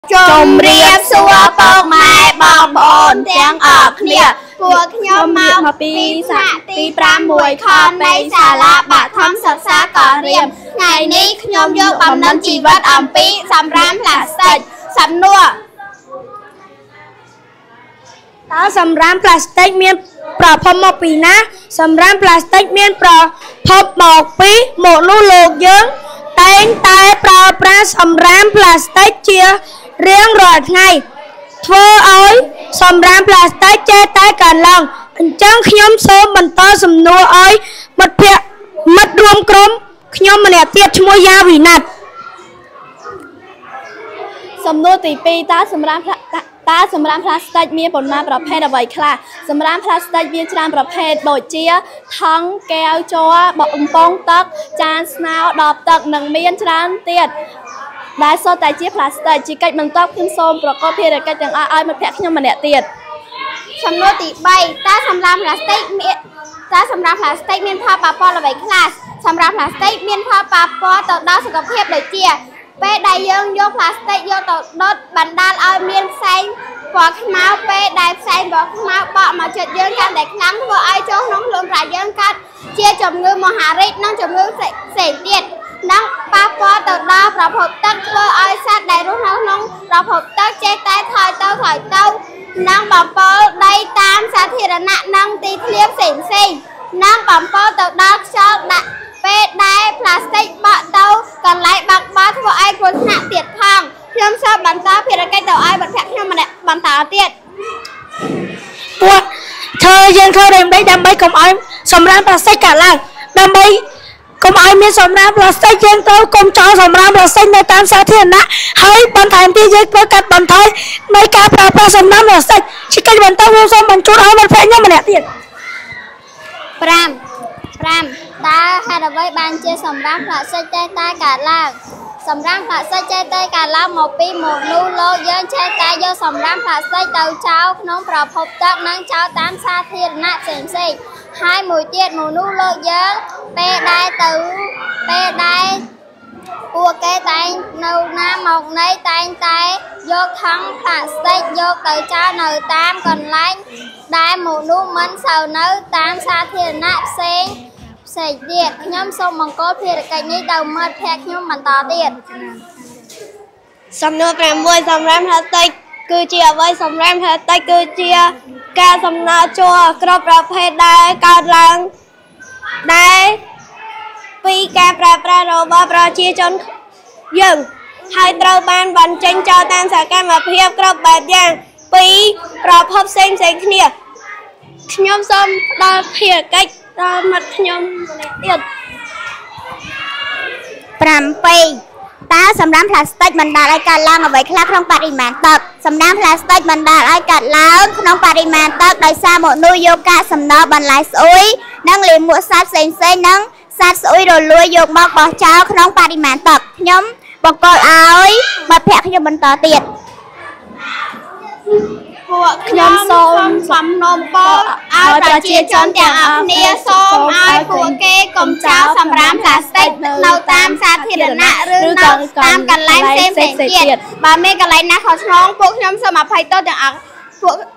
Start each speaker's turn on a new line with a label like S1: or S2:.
S1: Chùm riêng xua bông mai bông bồn tiếng ở khnia Cuộc nhóm mong bí xạ tí pram mùi khon mây xà la bạ thăm sập xa có riêng Ngày ní nhóm vô bầm nâng chỉ vật ẩm bí xăm ram là sạch xăm nua
S2: Tao xăm ram plastic miên pro phom mọc bí ná xăm ram plastic miên pro phom mọc bí một nụ lục dưỡng Tên tay pro pra xăm ram plastic chia riêng rồi ngày Thưa ơi, xâm ram plastic chê tay cả lòng Chẳng nhóm số mình to xâm nua ơi Mất ruộng crom Nhóm mình tiết cho môi gia vì nạch
S1: Xâm nua tùy pi ta xâm ram plastic miên bồn maประเภทអ្វីខ្លះសម្រាប់ plastic មានច្រើនប្រភេទដូចជាថង់កែវជ័របំពង់ទឹកចានស្នោដបទឹកនិងមានច្រើនទៀតដែលសុទ្ធតែជា plastic ជាកិច្ចបន្ទាប់ខ្ញុំសូមប្រកបភារកិច្ចទាំងអស់ឲ្យមិត្តភក្តិខ្ញុំម្នាក់ទៀតសំណួរទី3តើសម្រាប់ plastic មានផលប៉ះពាល់អ្វីខ្លះសម្រាប់ plastic មានផលប៉ះពាល់ទៅដល់សុខភាពដូចជាពេលដែលយើងយក plastic យកទៅដុតបណ្ដាលឲ្យមានផ្សែងពណ៌ខ្មៅពេលដែលផ្សែងពណ៌ខ្មៅបក់មកចិត្តយើងកាន់តែខ្លាំងធ្វើឲ្យចូលក្នុងខ្លួនប្រាយើងកើតជាជំងឺមហារីកនិងជំងឺផ្សេងទៀតនិងប៉ះពាល់ទៅដល់ប្រភពទឹកធ្វើឲ្យសត្វដែលរស់នៅក្នុងប្រភពទឹកចេះតែថយទៅនិងបំពុលដីតាមសាធារណៈនិងទីធ្លាផ្សេងនិងបំពុលទៅដល់ខ្យល់ដាក់ពេលដែល plastic បក់ទៅកន្លែងបាក់បោធ្វើឲ្យគ្រោះថ្នាក់ទៀតផងខ្ញុំសូមបន្តភារកិច្ចទៅឲ្យមិត្តភក្តិខ្ញុំម្នាក់បន្តទៀត
S2: ពួកធ្វើយើងធ្វើដើម្បីកុំឲ្យសម្រាម plastic កើតឡើងដើម្បីកុំឲ្យមានសម្រាម plastic យើងទៅកុំចោលសម្រាម plastic នៅតាមសាធារណៈហើយបន្ថែមទៀតយើងធ្វើកាត់បន្ថយនៃការប្រើប្រាស់សម្រាម plastic ជាកិច្ចបន្តខ្ញុំសូមបញ្ជូនឲ្យមិត្តភក្តិខ្ញុំម្នាក់ទៀត
S1: 5តើហេតុអ្វីបានជាសម្រាម plastic ចេះតែកើតឡើងសម្រាម plastic ចេះតែកើតឡើងមកពីមនុស្សលោកយើងចេះតែយកសម្រាម plastic ទៅចោលក្នុងប្រភពទឹកនិងចោលតាមសាធារណៈផ្សេងហើយមួយទៀតមនុស្សលោកយើងពេលដែលពួកគេតែងនៅណាមកណីតែងតែយកថង់ plastic យកទៅចោលនៅតាមកន្លែងដែលមនុស្សមិនសូវនៅតាមសាធារណៈផ្សេងទៀតខ្ញុំសូមបង្គាប់ភារកិច្ចនេះដល់មិត្តភក្តិខ្ញុំបន្តទៀត
S2: សំណួរ6សម្រាម plastic គឺជាអ្វីសម្រាម plastic គឺជាការសំណល់ជ័រគ្រប់ប្រភេទដែលកើតឡើងដែលពីការប្រើប្រាស់របស់ប្រជាជនយើងហើយត្រូវបានបញ្ចេញចោលតាមសកម្មភាពគ្រប់បែបយ៉ាងពីប្រភពផ្សេងគ្នាខ្ញុំសូមផ្ដល់ភារកិច្ចដល់មិត្តខ្ញុំទៀត
S1: 7តើសម្រាម plastic បណ្ដាលឲ្យកើតឡើងអ្វីខ្លះក្នុងបរិមាណទឹកសម្រាម plastic បណ្ដាលឲ្យកើតឡើងក្នុងបរិមាណទឹកដោយសារមនុស្សយកកាកសំណល់បន្លែស្អុយនិងលាមកសត្វផ្សេងនិងសត្វស្អុយរលួយយកមកបោះចោលក្នុងបរិមាណទឹកខ្ញុំបង្គាប់ឲ្យមិត្តភក្តិខ្ញុំបន្តទៀតពួកខ្ញុំសូមសំណូមពរឲ្យប្រជាជនទាំងអស់គ្នាសូមឲ្យពួកគេកុំចោលសម្រាម plastic នៅតាមសាធារណៈឬនៅតាមកន្លែងផ្សេងទៀតបើមានកន្លែងណាខុសឆ្គងពួកខ្ញុំសូមអភ័យទោសទាំងអស់